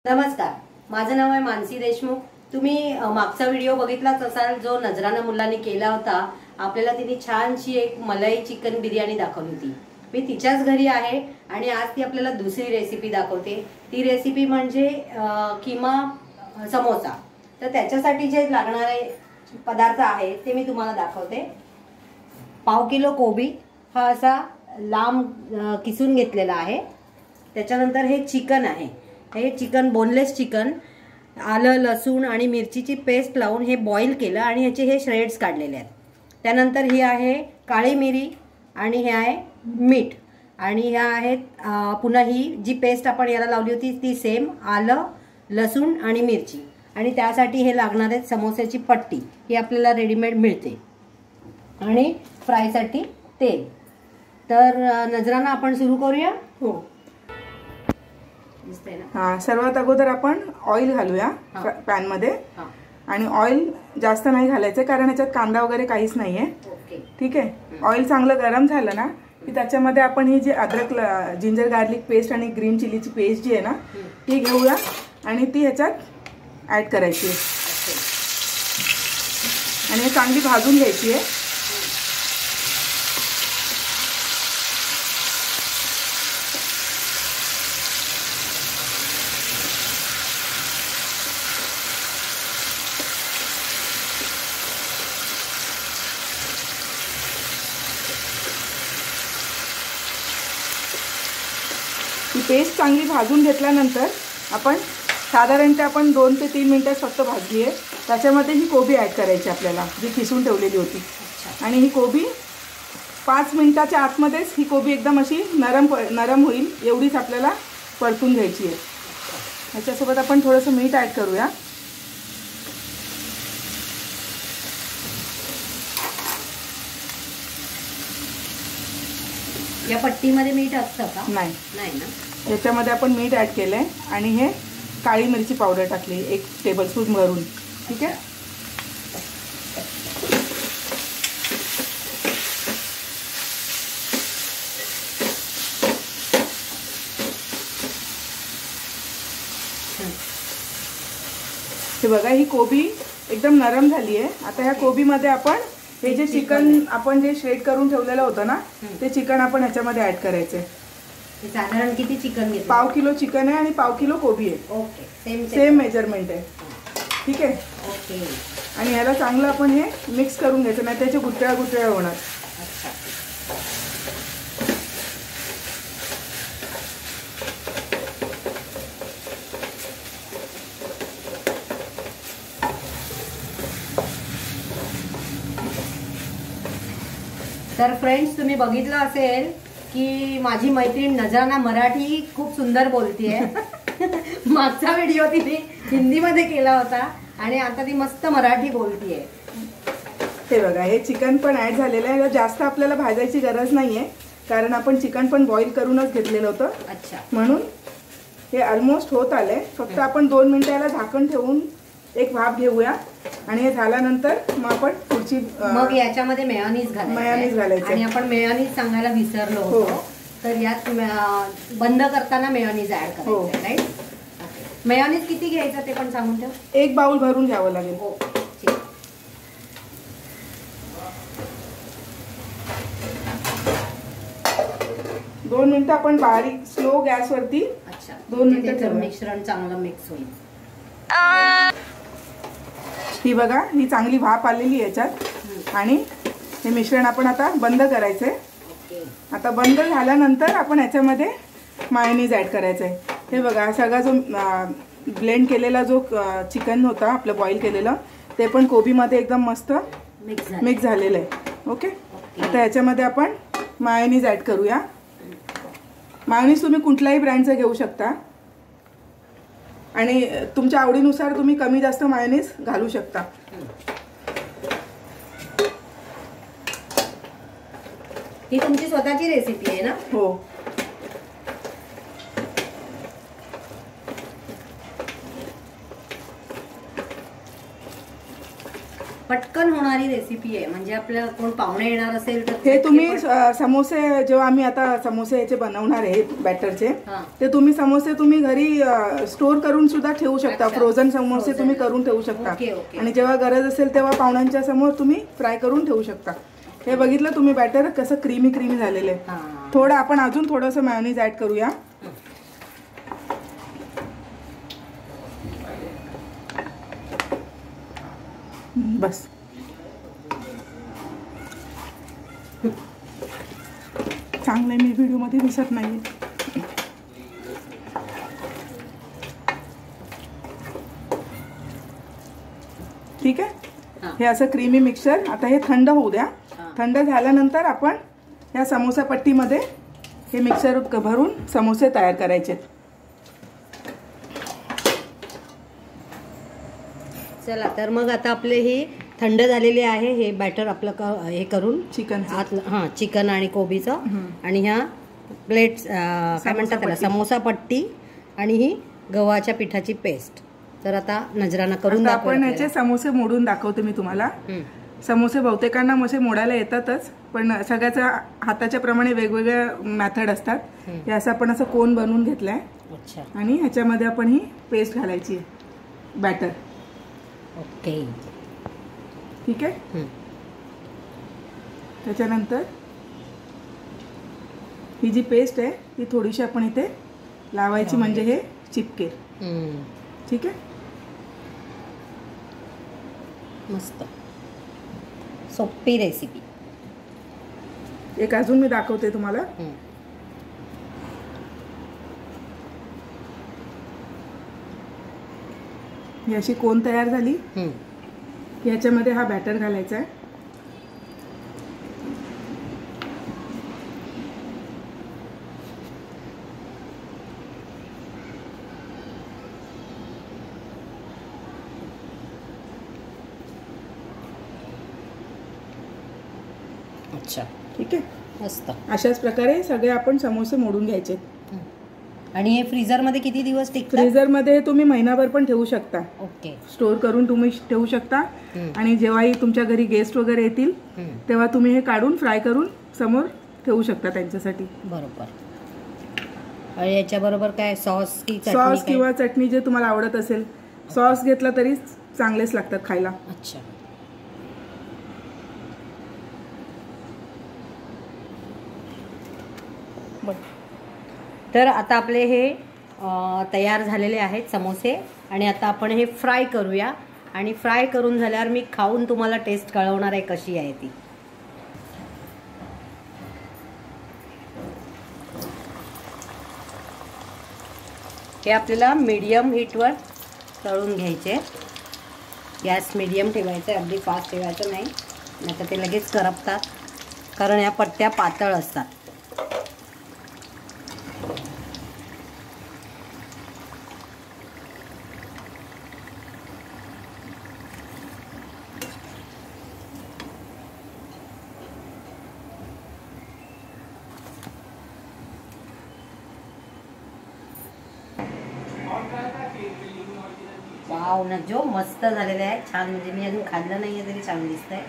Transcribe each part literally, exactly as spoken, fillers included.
नमस्कार, माझं नाव आहे मानसी देशमुख। तुम्ही मागचा व्हिडिओ बघितलाच असाल जो नजराना मुलांनी केला होता। आपल्याला तिने छानशी एक मलाई चिकन बिर्याणी दाखवली होती। मी तिच्याच घरी आहे आणि आज ती आपल्याला दुसरी रेसिपी दाखवते। ती रेसिपी म्हणजे किमा समोसा। तर त्याच्यासाठी जे लागणारे पदार्थ आहेत ते मी तुम्हाला दाखवते। पाव किलो कोबी हा असा लांब किसून घेतलेला आहे। त्याच्यानंतर हे चिकन आहे, हे चिकन बोनलेस चिकन आलं लसूण आणि मिरचीची पेस्ट लावून हे बॉईल केलं आणि ह्याचे हे श्रेड्स काढलेले आहेत। त्यानंतर ही आहे काळी मिरी आणि हे आहे मीठ आणि ह्या आहेत पुन्हा ही जी पेस्ट आपण याला लावली होती ती सेम आलं लसूण आणि मिरची। आणि त्यासाठी हे लागणार आहे समोस्याची पट्टी, ही आपल्याला रेडीमेड मिळते। आणि फ्रायसाठी तेल। तर नजराना आपण सुरू करूया। हो, हाँ सर्वात अगोदर आपण ऑइल घालूया पॅन मध्ये। आणि ऑइल जास्त नाही घालायचं कारण याच्यात कांदा वगैरे काहीच नाहीये। ठीक आहे, ऑइल चांगलं गरम झालं ना की त्याच्यामध्ये आपण ही जी अद्रक जिंजर गार्लिक पेस्ट आणि ग्रीन चिलीची पेस्ट जी आहे ना ती घेऊया आणि ती ह्याच्यात ऍड करायची आणि हे चांगली भाजून घ्यायची आहे। ही पेस्ट चांगली भाजून घेतल्यानंतर आपण साधारणतः आपण दोन ते तीन मिनिटं फक्त भाजली आहे। त्याच्यामध्ये ही कोबी ॲड करायची आपल्याला जी किसून ठेवलेली होती। आणि ही कोबी पाच मिनिटाच्या आतमध्येच ही कोबी एकदम अशी नरम नरम होईल एवढीच आपल्याला परतून घ्यायची आहे। ह्याच्यासोबत आपण थोडंसं मीठ ॲड करूया। या पट्टीमध्ये मीठ असतं का? नाही नाही ना। याच्यामध्ये आपण मीठ ॲड केलंय आणि हे काळी मिरची पावडर टाकली एक टेबलस्पून भरून। ठीक आहे, हे बघा ही कोबी एकदम नरम झाली आहे। आता ह्या कोबीमध्ये आपण हे जे चिकन आपण जे श्रेड करून ठेवलेलं होतं ना ते चिकन आपण ह्याच्यामध्ये ऍड करायचे। साधारण किती चिकन घेतलं? पाव किलो चिकन आहे आणि पाव किलो कोबी आहे। ओके, सेम सेम मेजरमेंट आहे। ठीक आहे, ओके। आणि ह्याला चांगलं आपण हे मिक्स करून घ्यायचं नाही त्याचे गुठळ्या गुठळ्या होणार। अच्छा, तर फ्रेंड्स तुम्ही बघितलं असेल की माझी मैत्रीण नजराना मराठी खूप सुंदर बोलतीये। मागचा व्हिडिओ तिने हिंदीमध्ये केला होता आणि आता ती मस्त मराठी बोलतीये। हे बघा हे चिकन पण ऍड झालेलं आहे। जास्त आपल्याला भाजायची गरज नाहीये कारण आपण चिकन पण बॉईल करूनच घेतलेलं होतं। अच्छा, म्हणून हे ऑलमोस्ट होत आलंय। फक्त आपण दोन मिनिटं याला झाकण ठेवून एक भाप घेऊया आणि हे झाल्यानंतर मग आपण पुढची मग याच्यामध्ये मेयोनीज घालायचं। मेयोनीज घालायचं आणि आपण मेयोनीज सांगायला विसरलो होतो, तर यात बंद करताना मेयोनीज ऍड करायचं, राईट? मेयोनीज किती घ्यायचं ते पण सांगून ठेव। एक बाउल भरून घ्यावं लागेल। हो, ठीक। दोन मिनिटं आपण बारीक स्लो गॅसवरती अच्छा दोन मिनिटं मिश्रण चांगलं मिक्स होईल। ही बघा ही चांगली भाप आलेली याच्यात आणि हे मिश्रण आपण आता बंद करायचंय। आता बंद झाल्यानंतर आपण याच्यामध्ये मायोनीज ऍड करायचंय। हे बघा सगळा जो ब्लेंड केलेला जो चिकन होता आपलं बॉईल केलेलं ते पण कोबीमध्ये एकदम मस्त मिक्स झालेलं आहे। ओके, आता याच्यामध्ये आपण मायोनीज ऍड करूया। मायोनीज तुम्ही कुठल्याही ब्रँडचं घेऊ शकता आणि तुमच्या आवडीनुसार तुम्ही कमी जास्त मायोनीज घालू शकता। ही तुमची स्वतःची रेसिपी आहे ना? हो। पटकन होणारी रेसिपी आहे. म्हणजे आपल्याला कोण पाहुणे येणार असेल तर हे तुम्ही समोसे जेव्हा आम्ही आता समोसे याचे बनवणार आहे बॅटरचे, ते तुम्ही समोसे तुम्ही घरी स्टोर करून सुद्धा ठेवू शकता. फ्रोझन समोसे तुम्ही करून ठेवू शकता आणि जेव्हा गरज असेल तेव्हा पाहुण्यांच्या समोर तुम्ही फ्राय करून ठेवू शकता. हे बघितलं तुम्ही बॅटर कसं क्रीमी क्रीमी झालेलं आहे. थोडं आपण अजून थोडंसं मेयोनीज ऍड करूया. बस चांगलं मी व्हिडिओ मध्ये दिसत नाही. ठीक आहे. हे असं क्रीमी मिक्सचर आता हे थंड होऊ द्या. थंड झाल्यानंतर आपण या समोसा पट्टीमध्ये हे मिक्सर भरून समोसे तयार करायचे. चला तर मग आता आपले हे थंड झालेले आहे. हे बॅटर आपलं हे करून चिकन हां चिकन आणि कोबीचं आणि ह्या प्लेट्स काय म्हणतात त्याला समोसा पट्टी आणि ही गव्हाच्या पिठाची पेस्ट. तर आता नजराना करून आपण याचे समोसे मोडून दाखवते मी तुम्हाला. समोसे बहुतेकांना मसे मोडायला येतातच, पण सगळ्याच्या हाताच्या प्रमाणे वेगवेगळ्या मेथड असतात. हे असं आपण असं कोन बनवून घेतलाय आणि ह्याच्यामध्ये आपण ही पेस्ट घालायची आहे बॅटर. ओके ठीक आहे. त्याच्यानंतर ही जी पेस्ट आहे ती थोडीशी आपण इथे लावायची म्हणजे हे चिपकेल. ठीक आहे. मस्त सोपी रेसिपी. एक अजून मी दाखवते तुम्हाला. ही अशी कोन तयार झाली की याच्यामध्ये हा बॅटर घालायचा आहे. अच्छा ठीक आहे. मस्त. अशाच प्रकारे सगळे आपण समोसे मोडून घ्यायचे. आणि हे फ्रीजर मध्ये किती दिवस टिकतात? फ्रीजर मध्ये तुम्ही महिनाभर पण ठेवू शकता. ओके. स्टोर करून तुम्ही ठेवू शकता आणि जेव्हाही तुमच्या घरी गेस्ट वगैरे येतील तेव्हा तुम्ही हे काढून फ्राय करून समोर ठेवू शकता त्यांच्यासाठी. बरोबर. आणि याच्या बरोबर काय सॉस की चटणी? सॉस किंवा चटणी जे तुम्हाला आवडत असेल. सॉस घेतला तरी चांगलेच लागतात खायला. अच्छा. तर आता आपले हे तयार झालेले आहेत समोसे आणि आता आपण हे फ्राय करूया. आणि फ्राय करून झाल्यावर मी खाऊन तुम्हाला टेस्ट कळवणार आहे कशी आहे ती. हे आपल्याला मीडियम हीटवर तळून घ्यायचे. गॅस मीडियम ठेवायचा आहे, अगदी फास्ट ठेवायचं नाही, नाहीतर ते लगेच करपतात कारण या पट्ट्या पातळ असतात. वाव ना जो मस्त झालेला आहे. छान. म्हणजे मी अजून खाल्लं नाहीये तरी छान दिसतंय.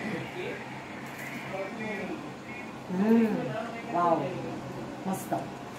वाव मस्त.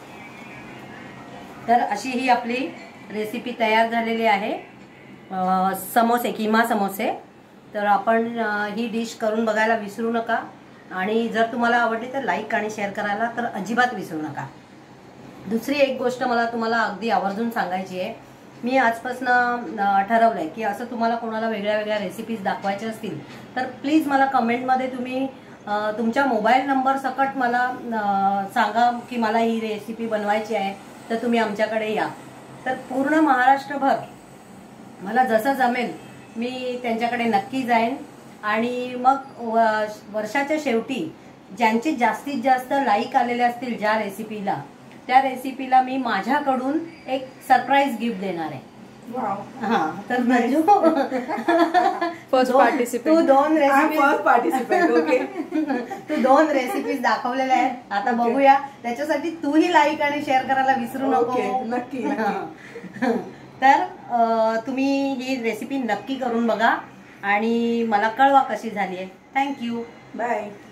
तर अशी ही आपली रेसिपी तयार झालेली आहे. समोसे किमा समोसे. तर आपण ही डिश करून बघायला विसरू नका. आणि जर तुम्हाला आवडली तर लाईक आणि शेअर करायला तर अजिबात विसरू नका. दुसरी एक गोष्ट मला तुम्हाला अगदी आवर्जून सांगायची आहे. मी आजपासून ठरवलं आहे की असं तुम्हाला कोणाला वेगळ्या वेगळ्या रेसिपीज दाखवायच्या असतील तर प्लीज मला कमेंटमध्ये तुम्ही तुमच्या मोबाईल नंबर सकट मला सांगा की मला ही रेसिपी बनवायची आहे, तर तुम्ही आमच्याकडे या. तर पूर्ण महाराष्ट्रभर मला जसं जमेल मी त्यांच्याकडे नक्की जाईन. आणि मग वर्षाच्या शेवटी ज्यांचे जास्तीत जास्त लाईक आलेले असतील ज्या रेसिपीला, त्या रेसिपीला मी माझ्याकडून एक सरप्राईज गिफ्ट देणार आहे. हा. तर मंजू फर्स्ट पार्टिसिपेंट. तू दोन रेसिपी फर्स्ट पार्टिसिपेंट. ओके. तू दोन रेसिपीज दाखवलेल्या आहेत. आता बघूया. त्याच्यासाठी तूही लाईक आणि शेअर करायला विसरू नको. नक्की. तर तुम्ही ही रेसिपी नक्की करून बघा. आणि मला कळवा कशी झाली आहे. थँक्यू. बाय.